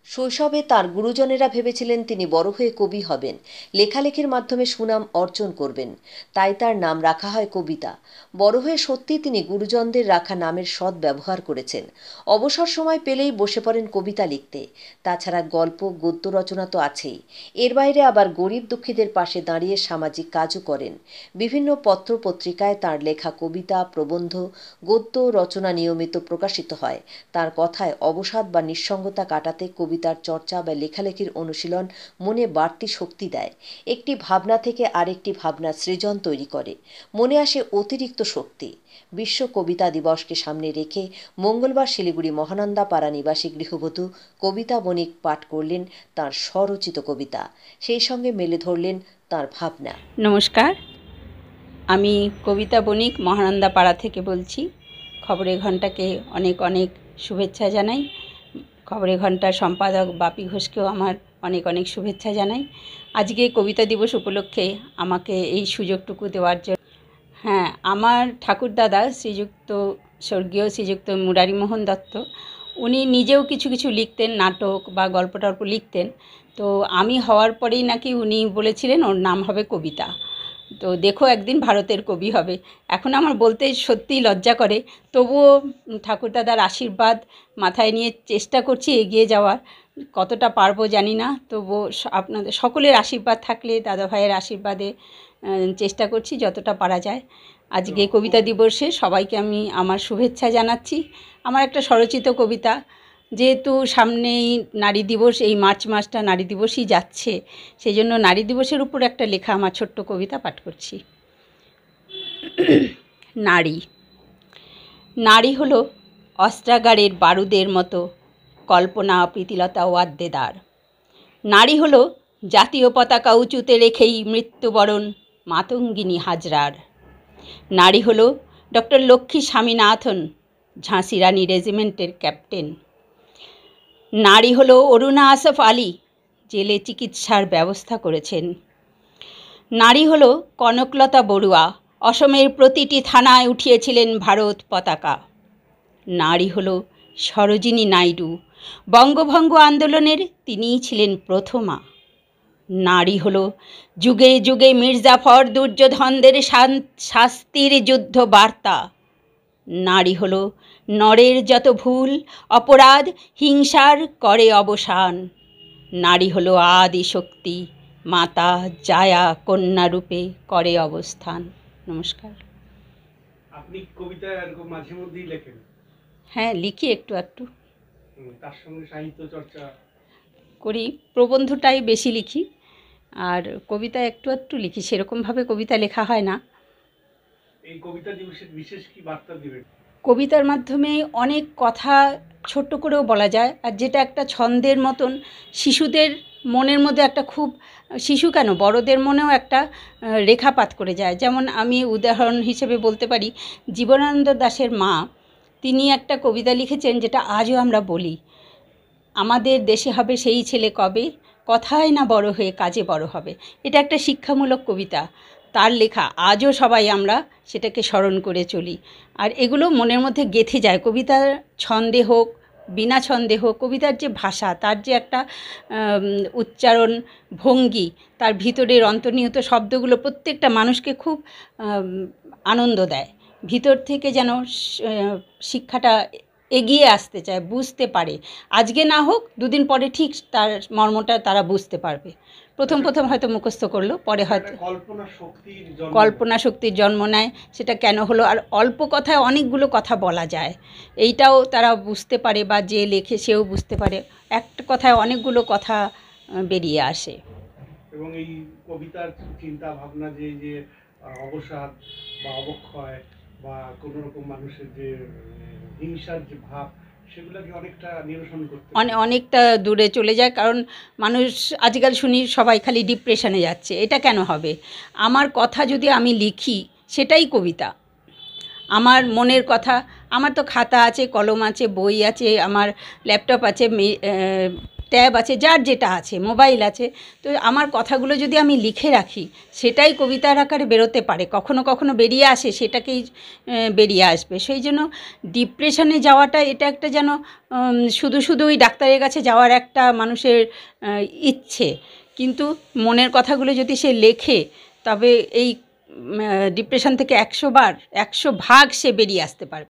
শৈশবে তার গুরুজনেরা ভেবেছিলেন তিনি বড় হয়ে কবি হবেন, লেখালেখির মাধ্যমে সুনাম অর্জন করবেন। তাই তার নাম রাখা হয় কবিতা। বড় হয়ে সত্যিই তিনি গুরুজনদের রাখা নামের সৎ ব্যবহার করেছেন। অবসর সময় পেলেই বসে পড়েন কবিতা লিখতে। তাছাড়া গল্প, গদ্য রচনা তো আছেই। এর বাইরে আবার গরিব দুঃখীদের পাশে দাঁড়িয়ে সামাজিক কাজও করেন। বিভিন্ন পত্র পত্রিকায় তাঁর লেখা কবিতা, প্রবন্ধ, গদ্য রচনা নিয়মিত প্রকাশিত হয়। তার কথায় অবসাদ বা নিঃসঙ্গতা কাটাতে কবিতার চর্চা বা লেখালেখির অনুশীলন মনে বাড়তি শক্তি দেয়। একটি ভাবনা থেকে আরেকটি ভাবনা সৃজন তৈরি করে। মনে আসে অতিরিক্ত শক্তি। বিশ্ব কবিতা দিবসকে সামনে রেখে মঙ্গলবার শিলিগুড়ি মহানন্দা পাড়া নিবাসী গৃহবধূ কবিতা বণিক পাঠ করলেন তাঁর স্বরচিত কবিতা। সেই সঙ্গে মেলে ধরলেন তাঁর ভাবনা। নমস্কার, আমি কবিতা বণিক মহানন্দা পাড়া থেকে বলছি। খবরের ঘণ্টাকে অনেক অনেক শুভেচ্ছা জানাই। খবরের ঘণ্টার সম্পাদক বাপি ঘোষকেও আমার অনেক অনেক শুভেচ্ছা জানাই। আজকে কবিতা দিবস উপলক্ষে আমাকে এই সুযোগটুকু দেওয়ার জন্য। হ্যাঁ, আমার ঠাকুরদাদা স্বর্গীয় শ্রীযুক্ত মুরারিমোহন দত্ত, উনি নিজেও কিছু কিছু লিখতেন, নাটক বা গল্প টল্প লিখতেন। তো আমি হওয়ার পরেই নাকি উনি বলেছিলেন ওর নাম হবে কবিতা। তো দেখো একদিন ভারতের কবি হবে। এখন আমার বলতে সত্যিই লজ্জা করে, তবুও ঠাকুরদাদার আশীর্বাদ মাথায় নিয়ে চেষ্টা করছি এগিয়ে যাওয়ার। কতটা পারবো জানি না, তবুও আপনাদের সকলের আশীর্বাদ থাকলে, দাদা ভাইয়ের আশীর্বাদে চেষ্টা করছি যতটা পারা যায়। আজকে কবিতা দিবসে সবাইকে আমি আমার শুভেচ্ছা জানাচ্ছি। আমার একটা স্বরচিত কবিতা, যেহেতু সামনেই নারী দিবস, এই মার্চ মাসটা নারী দিবসই যাচ্ছে, সেই জন্য নারী দিবসের উপর একটা লেখা আমার ছোট্ট কবিতা পাঠ করছি। নারী। নারী হলো অস্ত্রাগারের বারুদের মতো কল্পনা, প্রীতিলতা ও আদ্যেদার। নারী হলো জাতীয় পতাকা উঁচুতে রেখেই মৃত্যুবরণ মাতঙ্গিনী হাজরার। নারী হলো ডক্টর লক্ষ্মী স্বামীনাথন, ঝাঁসি রানী রেজিমেন্টের ক্যাপ্টেন। নারী হলো অরুণা আসফ আলী, জেলে চিকিৎসার ব্যবস্থা করেছেন। নারী হলো কনকলতা বড়ুয়া, অসমের প্রতিটি থানায় উঠিয়েছিলেন ভারত পতাকা। নারী হলো সরোজিনী নাইডু, বঙ্গভঙ্গ আন্দোলনের তিনিই ছিলেন প্রথমা। নারী হলো যুগে যুগে মির্জাফর দুর্যোধনদের শাস্তির যুদ্ধ বার্তা। নারী হলো নরের যত ভুল, অপরাধ, হিংসার করে অবসান। নারী হলো আদি শক্তি, মাতা জায়া কন্যা রূপে করে অবস্থান। নমস্কার। আপনি কবিতা এরকম মাঝে মধ্যেই লেখেন? হ্যাঁ, লিখি একটু একটু। তার সঙ্গে সাহিত্য চর্চা করি, প্রবন্ধটাই বেশি লিখি, আর কবিতা একটু একটু লিখি। সেরকমভাবে কবিতা লেখা হয় না। এই কবিতা দিবসের বিশেষ কি বার্তা দিবেন? কবিতার মাধ্যমে অনেক কথা ছোট্ট করেও বলা যায়, আর যেটা একটা ছন্দের মতন শিশুদের মনের মধ্যে একটা খুব, শিশু কেন বড়দের মনেও একটা রেখাপাত করে যায়। যেমন আমি উদাহরণ হিসেবে বলতে পারি, জীবনানন্দ দাশের মা, তিনি একটা কবিতা লিখেছেন যেটা আজও আমরা বলি, আমাদের দেশে হবে সেই ছেলে কবে, কথায় না বড় হয়ে কাজে বড় হবে। এটা একটা শিক্ষামূলক কবিতা, তার লেখা। আজও সবাই আমরা সেটাকে স্মরণ করে চলি, আর এগুলো মনের মধ্যে গেঁথে যায়। কবিতার ছন্দে হোক, বিনা ছন্দে হোক, কবিতার যে ভাষা, তার যে একটা উচ্চারণ ভঙ্গি, তার ভিতরের অন্তর্নিহিত শব্দগুলো প্রত্যেকটা মানুষকে খুব আনন্দ দেয়। ভিতর থেকে যেন শিক্ষাটা এগিয়ে আসতে চায়, বুঝতে পারে। আজকে না হোক, দুদিন পরে ঠিক তার মর্মটা তারা বুঝতে পারবে। প্রথম হয়তো মুখস্থ করলো, পরে হয়তো কল্পনা শক্তির জন্ম নেয়। সেটা কেন হলো? আর অল্প কথায় অনেকগুলো কথা বলা যায়, এইটাও তারা বুঝতে পারে, বা যে লেখে সেও বুঝতে পারে। একটা কথায় অনেকগুলো কথা বেরিয়ে আসে। এবং এই কবিতার চিন্তা ভাবনা যে অবসাদ বা অবক্ষয় বা কোনো রকম মানুষের যে হিংসার যে ভাব, সেগুলোকে অনেকটা নিরসন করতে, অনেকটা দূরে চলে যায়। কারণ মানুষ আজকাল শুনি সবাই খালি ডিপ্রেশনে যাচ্ছে। এটা কেন হবে? আমার কথা যদি আমি লিখি, সেটাই কবিতা। আমার মনের কথা, আমার তো খাতা আছে, কলম আছে, বই আছে, আমার ল্যাপটপ আছে, ট্যাব আছে, যার যেটা আছে, মোবাইল আছে, তো আমার কথাগুলো যদি আমি লিখে রাখি সেটাই কবিতার আকারে বেরোতে পারে, কখনো কখনো বেরিয়ে আসে, সেটাকেই বেরিয়ে আসবে। সেই জন্য ডিপ্রেশনে যাওয়াটা এটা একটা যেন শুধু শুধু ওই ডাক্তারের কাছে যাওয়ার একটা মানুষের ইচ্ছে, কিন্তু মনের কথাগুলো যদি সে লেখে তবে এই ডিপ্রেশন থেকে 100 ভাগ সে বেরিয়ে আসতে পারবে।